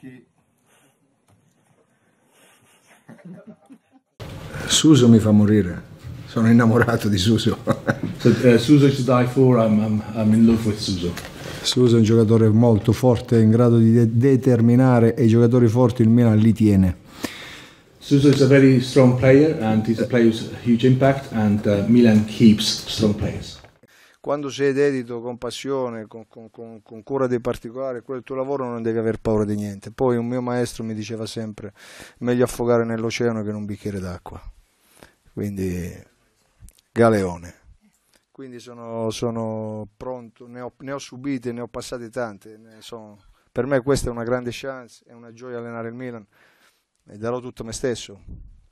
Suso mi fa morire, sono innamorato di Suso. Suso is to die for, I'm in love with Suso. Suso è un giocatore molto forte, in grado di determinare, e i giocatori forti il Milan li tiene. Suso is a very strong player and he's a player with a huge impact, and Milan keeps strong players. Quando sei dedito con passione, con cura dei particolari, quello è il tuo lavoro, non devi aver paura di niente. Poi un mio maestro mi diceva sempre: meglio affogare nell'oceano che in un bicchiere d'acqua. Quindi galeone. Quindi sono pronto, ne ho subite, ne ho passate tante. Per me questa è una grande chance, è una gioia allenare il Milan, e darò tutto me stesso.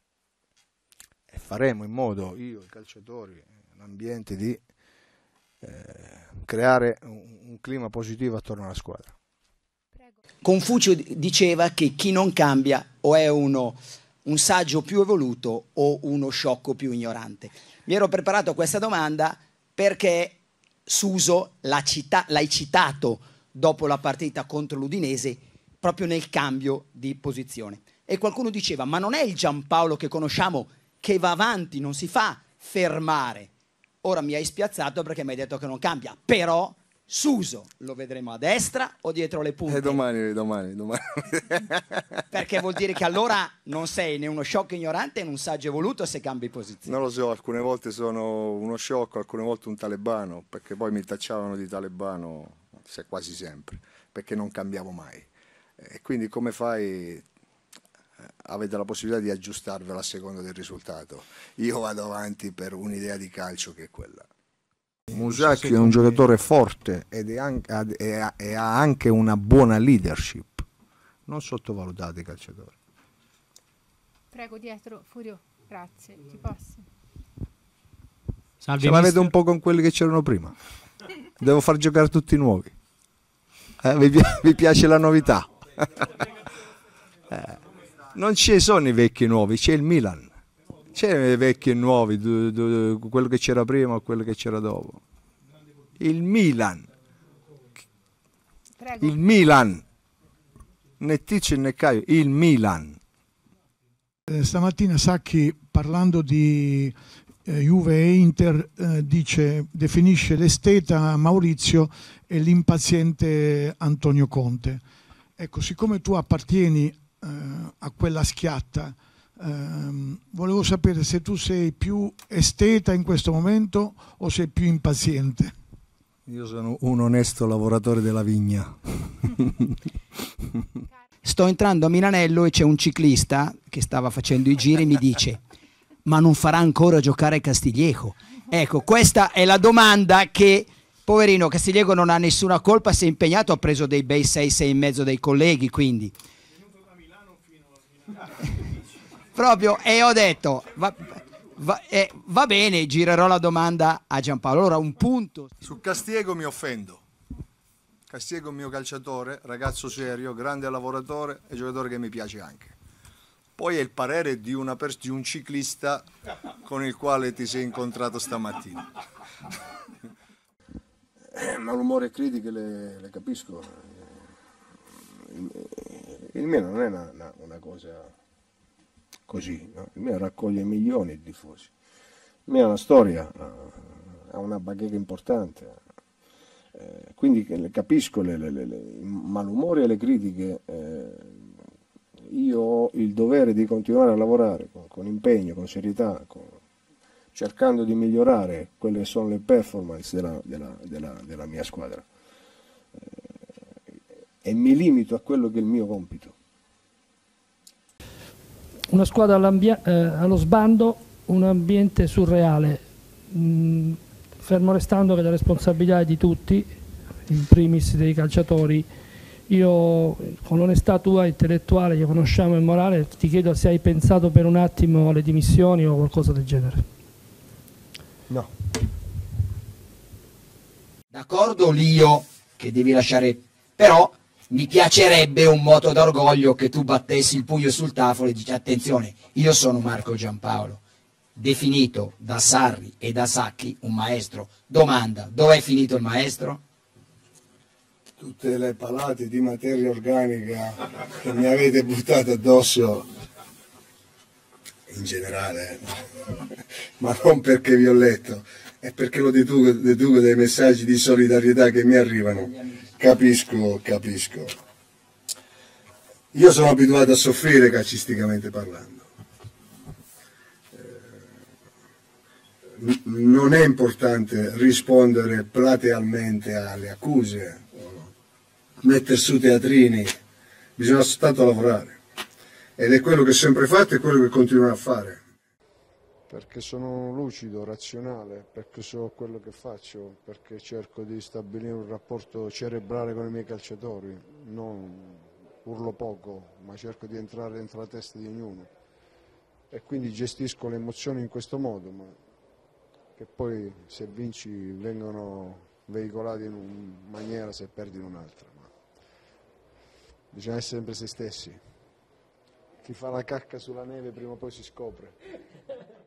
E faremo in modo, io, i calciatori, l'ambiente, di creare un clima positivo attorno alla squadra. Confucio diceva che chi non cambia o è un saggio più evoluto o uno sciocco più ignorante. Mi ero preparato a questa domanda perché Suso l'hai citato dopo la partita contro l'Udinese, proprio nel cambio di posizione. E qualcuno diceva: ma non è il Giampaolo che conosciamo, che va avanti, non si fa fermare. Ora mi hai spiazzato perché mi hai detto che non cambia, però Suso lo vedremo a destra o dietro le punte? Domani. Perché vuol dire che allora non sei né uno sciocco ignorante né un saggio evoluto se cambi posizione. Non lo so, alcune volte sono uno sciocco, alcune volte un talebano, perché poi mi tacciavano di talebano quasi sempre, perché non cambiavo mai. E quindi come fai? Avete la possibilità di aggiustarvela a seconda del risultato. Io vado avanti per un'idea di calcio che è quella. Musacchio è un giocatore forte e ha anche una buona leadership. Non sottovalutate i calciatori. Prego, dietro, Furio, grazie, ti passo. Ce l'avete un po' con quelli che c'erano prima. Devo far giocare tutti nuovi. Vi piace la novità? Non ci sono i vecchi e nuovi, c'è il Milan. C'è i vecchi e nuovi, quello che c'era prima o quello che c'era dopo. Il Milan. Prego. Il Milan. Né Ticci né Caio, il Milan. Stamattina Sacchi, parlando di Juve e Inter, definisce l'esteta Maurizio e l'impaziente Antonio Conte. Ecco, siccome tu appartieni a quella schiatta, volevo sapere se tu sei più esteta in questo momento o sei più impaziente. Io sono un onesto lavoratore della vigna. Sto entrando a Milanello e c'è un ciclista che stava facendo i giri e mi dice: ma non farà ancora giocare Castiglieco? Ecco, questa è la domanda che, poverino, Castiglieco non ha nessuna colpa, si è impegnato, ha preso dei bei 6 e mezzo dei colleghi, quindi proprio, e ho detto va bene, girerò la domanda a Giampaolo. Allora, un punto Su Castiego mi offendo. Castiego è un mio calciatore, ragazzo serio, grande lavoratore e giocatore che mi piace anche. Poi è il parere di un ciclista con il quale ti sei incontrato stamattina. Malumore e critiche le capisco. Il mio non è una cosa così, no? Il mio raccoglie milioni di tifosi. Il mio ha una storia, ha una bacheca importante. Quindi capisco il malumore e le critiche. Io ho il dovere di continuare a lavorare con impegno, con serietà, cercando di migliorare quelle che sono le performance della mia squadra, e mi limito a quello che è il mio compito. Una squadra allo sbando, un ambiente surreale, fermo restando che la responsabilità è di tutti, in primis dei calciatori. Io, con l'onestà tua intellettuale, che conosciamo, e morale, ti chiedo se hai pensato per un attimo alle dimissioni o qualcosa del genere. No. d'accordo Lio che devi lasciare, però mi piacerebbe un moto d'orgoglio che tu battessi il pugno sul tavolo e dici: attenzione, io sono Marco Giampaolo, definito da Sarri e da Sacchi un maestro. Domanda: dov'è finito il maestro? tutte le palate di materia organica che mi avete buttato addosso, in generale, ma non perché vi ho letto, è perché lo deduco dai messaggi di solidarietà che mi arrivano. Capisco. Io sono abituato a soffrire calcisticamente parlando. Non è importante rispondere platealmente alle accuse, mettere su teatrini, bisogna soltanto lavorare. Ed è quello che ho sempre fatto e quello che continuerò a fare. Perché sono lucido, razionale, perché so quello che faccio, perché cerco di stabilire un rapporto cerebrale con i miei calciatori, non urlo poco, ma cerco di entrare dentro la testa di ognuno. E quindi gestisco le emozioni in questo modo, ma che poi se vinci vengono veicolati in una maniera, se perdi in un'altra. Ma bisogna essere sempre se stessi. Chi fa la cacca sulla neve prima o poi si scopre.